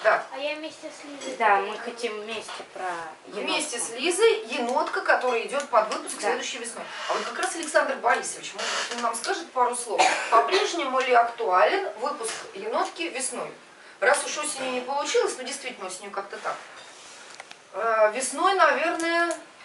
Да. А я вместе с Лизой. Да, мы хотим вместе про енотку. Вместе с Лизой енотка, которая идет под выпуск Да. следующей весной. А вот как раз Александр Борисович, может быть, он нам скажет пару слов. По-прежнему ли актуален выпуск енотки весной? Раз уж осенью не получилось, ну действительно осенью как-то так. Весной, наверное,